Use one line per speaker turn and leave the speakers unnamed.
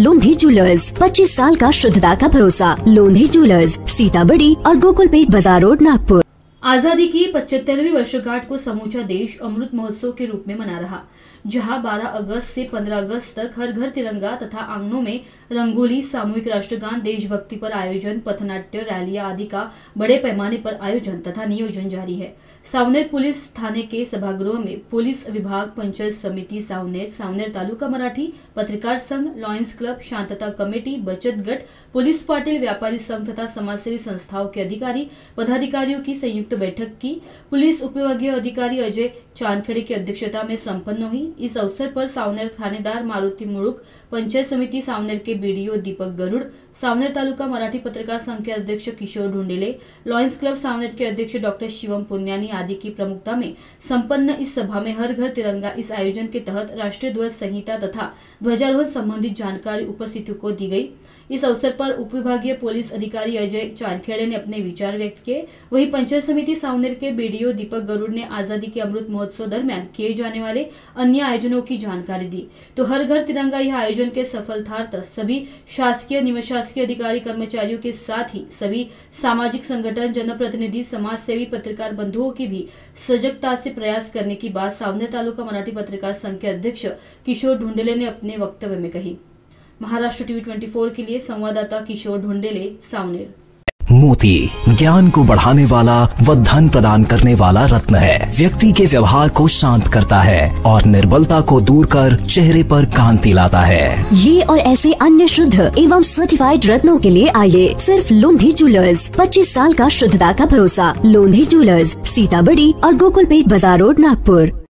लोंधी jewellers, 25 साल का शुद्धता का भरोसा। लोंधी ज्वेलर्स, सीताबड़ी और गोकुलपेट बाजार रोड, नागपुर।
आजादी की 75वीं वर्षगांठ को समूचा देश अमृत महोत्सव के रूप में मना रहा, जहां 12 अगस्त से 15 अगस्त तक हर घर तिरंगा तथा आंगनों में रंगोली, सामूहिक राष्ट्रगान, देशभक्ति पर आयोजन, पथनाट्य, रैलियां आदि का बड़े पैमाने पर आयोजन तथा नियोजन जारी है। सावनेर पुलिस थाने के सभागृह में पुलिस विभाग, पंचायत समिति सावनेर, सावनेर तालुका मराठी पत्रकार संघ, लॉयंस क्लब, शांतता कमेटी, बचत गट, पुलिस पाटिल, व्यापारी संघ तथा समाजसेवी संस्थाओं के अधिकारी पदाधिकारियों की संयुक्त बैठक की पुलिस उपविभागीय अधिकारी अजय चांदखेड़े की अध्यक्षता में संपन्न हुई। इस अवसर पर सावनेर थानेदार मारुति मुड़ुक, पंचायत समिति सावनेर के बीडीओ दीपक गरुड़, सावनेर तालुका मराठी पत्रकार संघ के अध्यक्ष किशोर ढूंढेले, लॉयंस क्लब सावनेर के अध्यक्ष डॉक्टर शिवम पुन्यानी आदि की प्रमुखता में संपन्न इस सभा में हर घर तिरंगा इस आयोजन के तहत राष्ट्रीय ध्वज संहिता तथा ध्वजारोहण संबंधित जानकारी उपस्थितों को दी गई। इस अवसर पर उपविभागीय पुलिस अधिकारी अजय चांदखेड़े ने अपने विचार व्यक्त किए। वहीं पंचायत समिति सावनेर के बीडीओ दीपक गरुड़ ने आजादी के अमृत महोत्सव दरमियान किए जाने वाले अन्य आयोजनों की जानकारी दी। तो हर घर तिरंगा यह आयोजन के सफलतार्थ सभी शासकीय, निमशासकीय अधिकारी कर्मचारियों के साथ ही सभी सामाजिक संगठन, जनप्रतिनिधि, समाज सेवी, पत्रकार बंधुओं की भी सजगता से प्रयास करने की बात सावनेर तालुका मराठी पत्रकार संघ के अध्यक्ष किशोर ढूंढेले ने अपने वक्तव्य में कही। महाराष्ट्र टीवी 24 के लिए संवाददाता किशोर ढूंढेले, सावनेर।
मोती ज्ञान को बढ़ाने वाला व धन प्रदान करने वाला रत्न है। व्यक्ति के व्यवहार को शांत करता है और निर्बलता को दूर कर चेहरे पर कांति लाता है।
ये और ऐसे अन्य शुद्ध एवं सर्टिफाइड रत्नों के लिए आइए सिर्फ लोंधी ज्वेलर्स, 25 साल का शुद्धता का भरोसा। लोंधी ज्वेलर्स, सीताबड़ी और गोकुलपेट बाजार रोड, नागपुर।